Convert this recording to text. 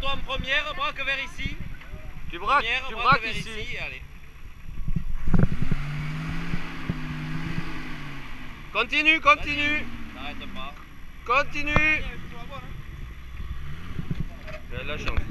toi en première, braque vers ici. Tu braques vers ici. Allez. Continue. N'arrête pas. Continue. J'ai la chance.